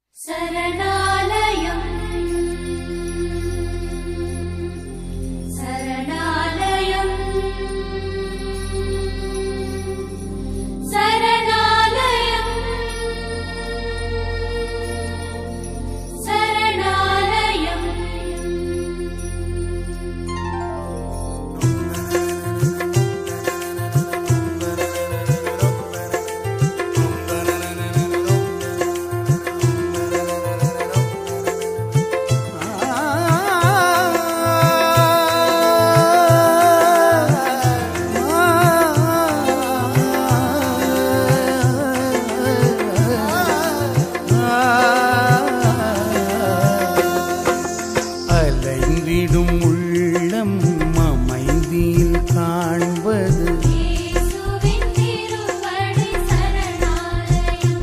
சரணாலயம் சரணாலயம் சரணாலயம் சரணாலயம். அலைந்திடும் உள்ளம் அமைதியில் காண்பது இயேசுவின் திருவடி சரணாலயம்.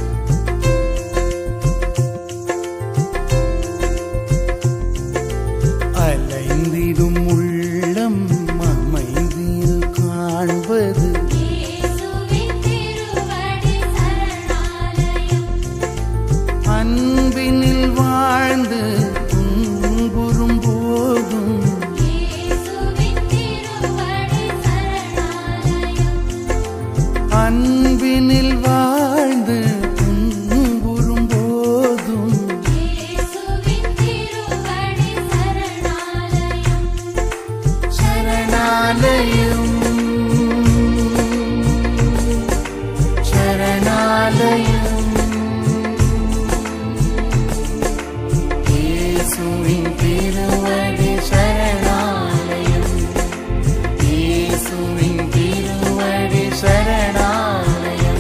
அலைந்திடும் உள்ளம் அமைதியில் காண்பது இயேசுவின் திருவடி சரணாலயம். அன்பினில் வாழ்ந்து துன்புறும் போதும் இயேசுவின் திருவடி சரணாலயம். அன்பினில் வாழ்ந்து துன்புறும் போதும் இயேசுவின் திருவடி சரணாலயம். சரணாலயம் சரணாலயம் இயேசுவின் திருவடி சரணாலயம் இயேசுவின் திருவடி சரணாலயம்.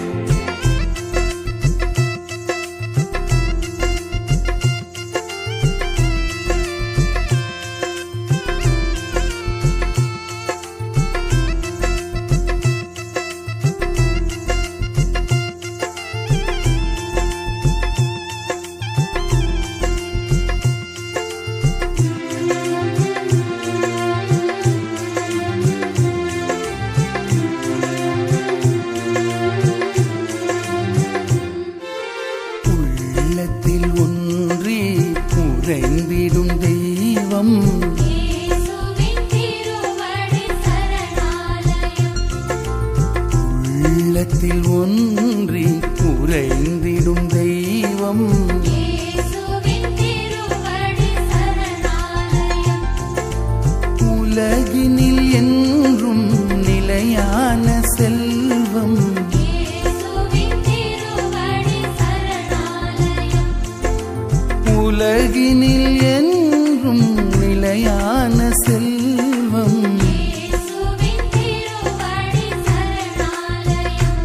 உள்ளத்தில் ஒன்றி உறைந்திடும் தெய்வம் இயேசுவின் திருவடி சரணாலயம். உள்ளத்தில் ஒன்றி உறைந்திடும் தெய்வம் இயேசுவின் திருவடி சரணாலயம். உலகினில் என்றும் நிலையான செல்வம் இயேசுவின் திருவடி சரணாலயம். உலகினில் என்றும் நிலையான செல்வம் இயேசுவின் திருவடி சரணாலயம்.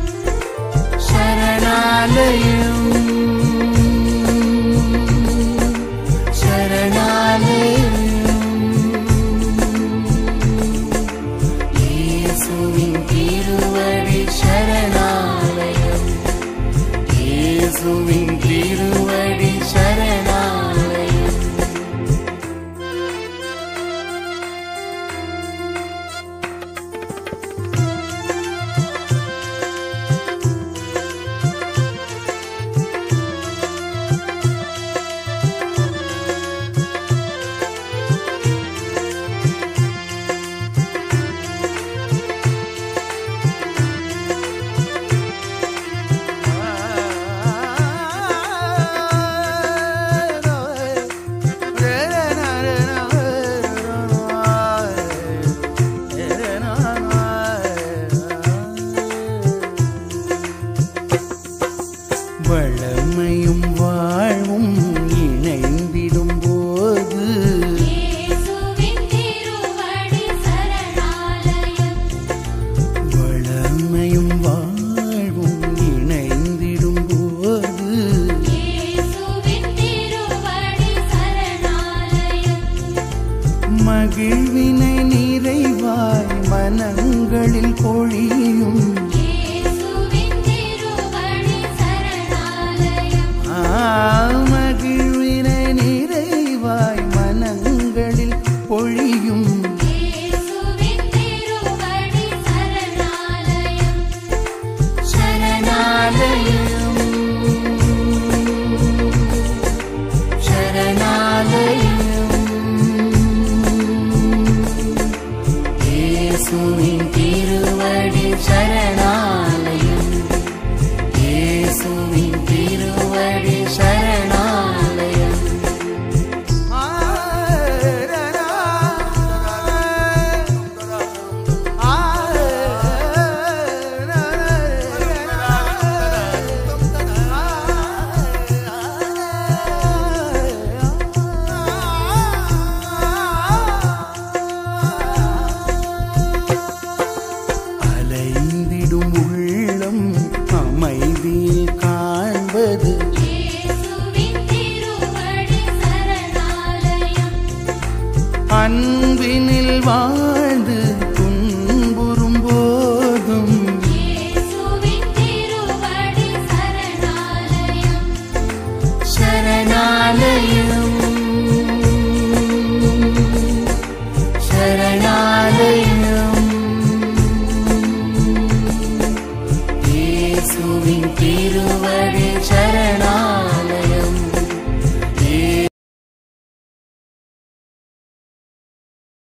சரணாலயம் சரணாலயம் இயேசுவின் திருவடி சரணாலயம் இயேசுவின் திருவடி சரணாலயம். வளமையும் வாழ்வும் இணைந்திடும் போது இயேசுவின் திருவடி சரணாலயம். வளமையும் வாழ்வும் இணைந்திடும் போது இயேசுவின் திருவடி சரணாலயம். மகிழ்வினை நிறைவாய் மனங்களில் பொழியும் இயேசுவின் திருவடி சரணாலயம். ஆ வாழ்வது இயேசுவின் திருவடி சரணாலயம். அன்பினில் வாழ்வது